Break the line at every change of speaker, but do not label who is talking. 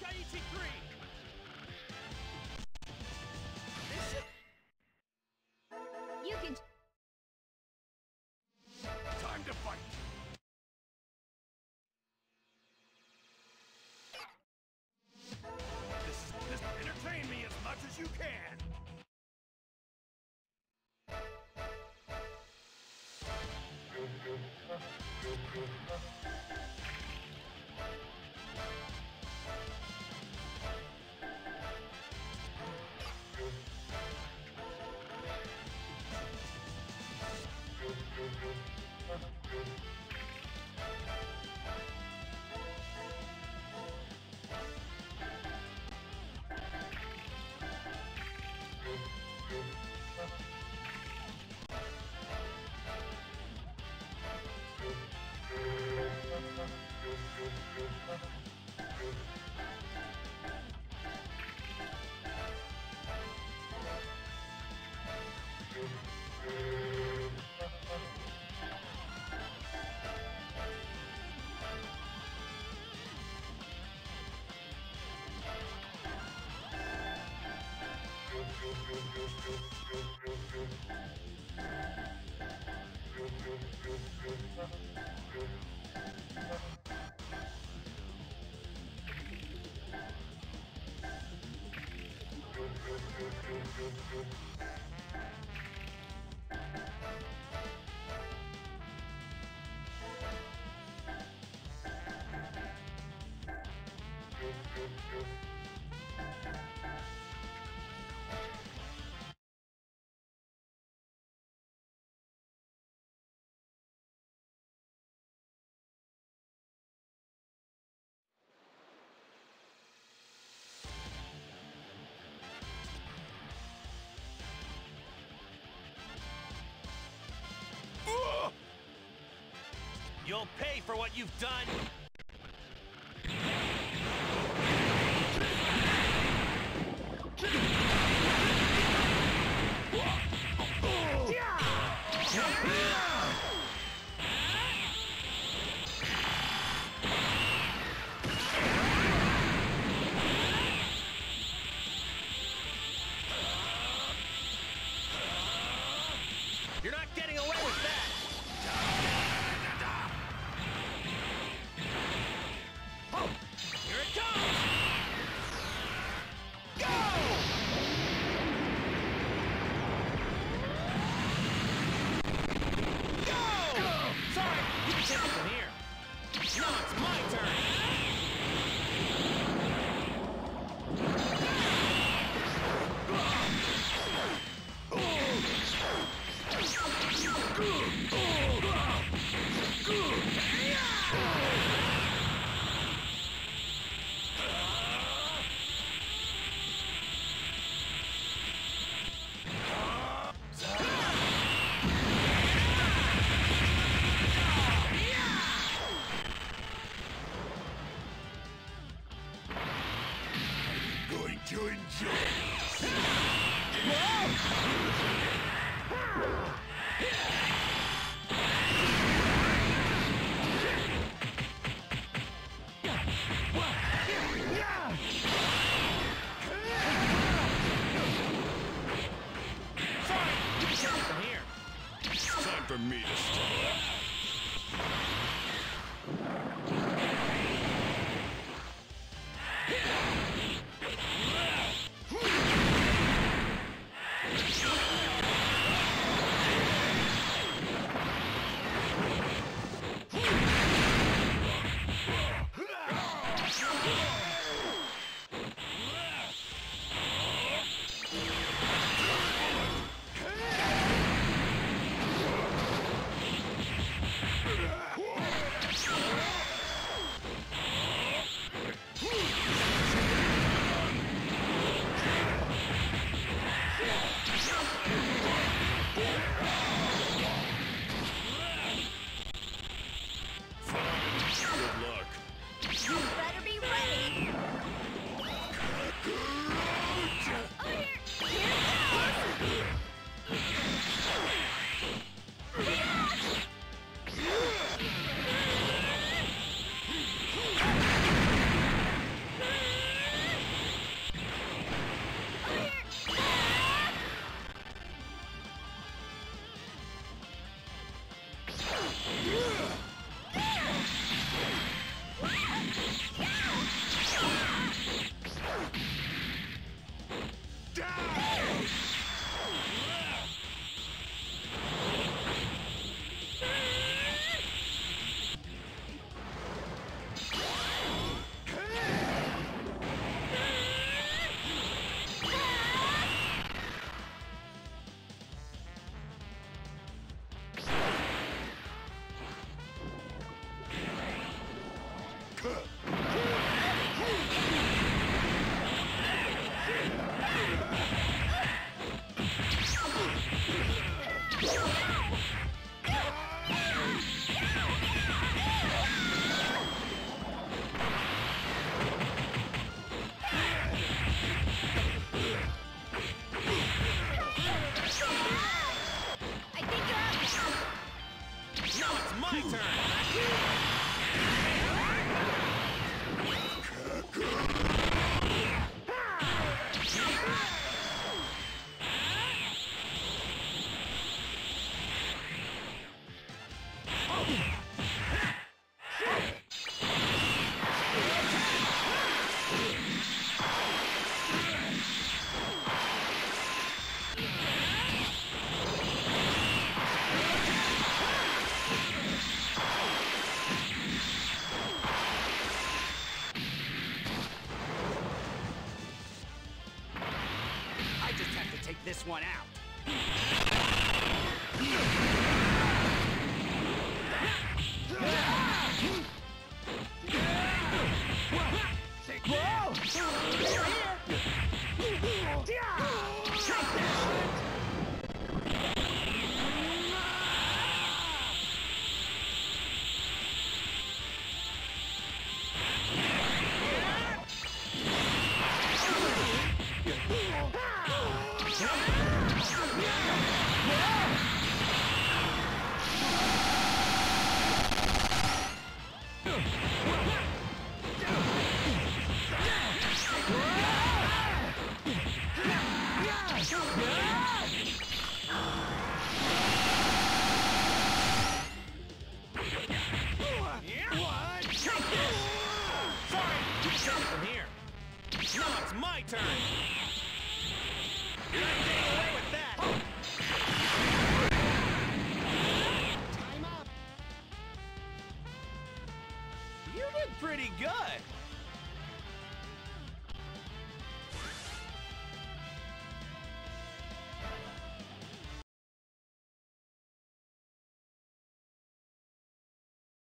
BT3!
You can...
Time to fight! This entertain me as much as you can!
You'll pay for what you've done! You're not getting away with that! Here it comes! Go! Go! Sorry, you can take it from here. Now it's my turn!
Going to enjoy this!
Sorry, you can take it from here.
Time for me to start.
I think you're out now.
Now it's my turn!
I just have to take this one out.
From here. Now it's my turn. You're not getting away with that.
Time up.
You did pretty good.